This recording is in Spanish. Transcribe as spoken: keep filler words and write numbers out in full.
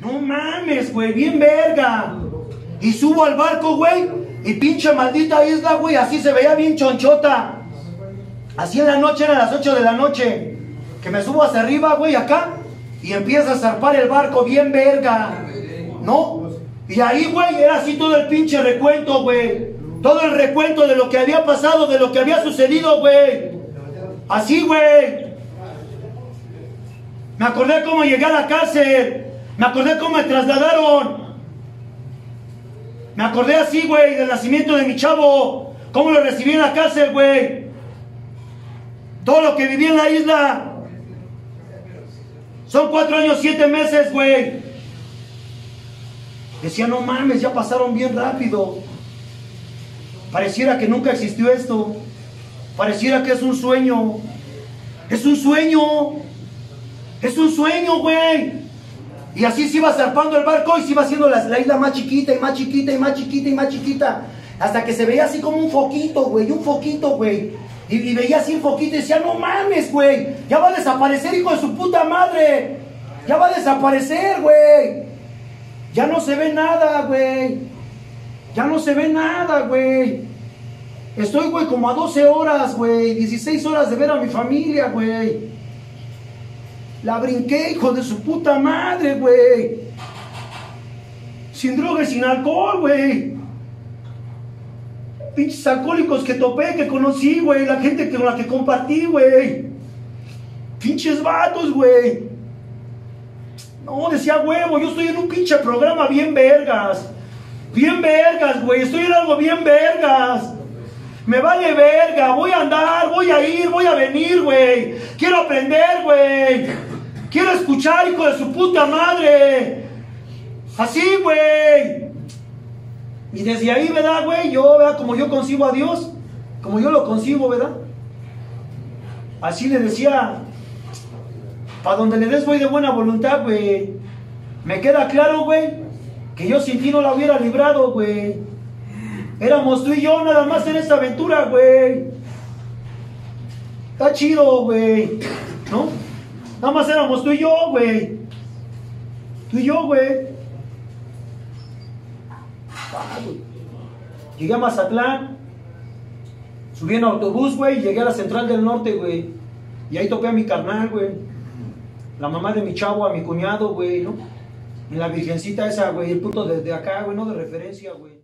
No mames, güey, bien verga. Y subo al barco, güey, y pinche maldita isla, güey, así se veía bien chonchota. Así en la noche, eran las ocho de la noche, que me subo hacia arriba, güey, acá, y empieza a zarpar el barco bien verga, ¿no? Y ahí, güey, era así todo el pinche recuento, güey. Todo el recuento de lo que había pasado, de lo que había sucedido, güey. Así, güey. Me acordé cómo llegué a la cárcel. Me acordé cómo me trasladaron. Me acordé así, güey, del nacimiento de mi chavo. Cómo lo recibí en la cárcel, güey. Todo lo que viví en la isla. Son cuatro años, siete meses, güey. Decía, no mames, ya pasaron bien rápido. Pareciera que nunca existió esto. Pareciera que es un sueño. Es un sueño. Es un sueño, güey. Y así se iba zarpando el barco y se iba haciendo la, la isla más chiquita y más chiquita y más chiquita y más chiquita. Hasta que se veía así como un foquito, güey. Un foquito, güey. Y, y veía así un foquito y decía, no mames, güey. Ya va a desaparecer, hijo de su puta madre. Ya va a desaparecer, güey. Ya no se ve nada, güey. Ya no se ve nada, güey. Estoy, güey, como a doce horas, güey. dieciséis horas de ver a mi familia, güey. La brinqué, hijo de su puta madre, güey. Sin droga y sin alcohol, güey. Pinches alcohólicos que topé, que conocí, güey. La gente con la que compartí, güey. Pinches vatos, güey. No, decía, huevo, yo estoy en un pinche programa bien vergas. Bien vergas, güey. Estoy en algo bien vergas. Me vale verga. Voy a andar, voy a ir, voy a venir, güey. Quiero aprender, güey. Quiero escuchar, hijo de su puta madre. Así, güey. Y desde ahí, ¿verdad, güey? Yo, ¿verdad? Como yo concibo a Dios. Como yo lo concibo, ¿verdad? Así le decía. Para donde le des voy de buena voluntad, güey. Me queda claro, güey, que yo sin ti no la hubiera librado, güey. Éramos tú y yo nada más en esta aventura, güey. Está chido, güey. ¿No? Nada más éramos tú y yo, güey. Tú y yo, güey. Ah, güey. Llegué a Mazatlán. Subí en autobús, güey. Llegué a la Central del Norte, güey. Y ahí topé a mi carnal, güey. La mamá de mi chavo, a mi cuñado, güey, ¿no? En la virgencita esa, güey. El puto desde acá, güey, no de referencia, güey.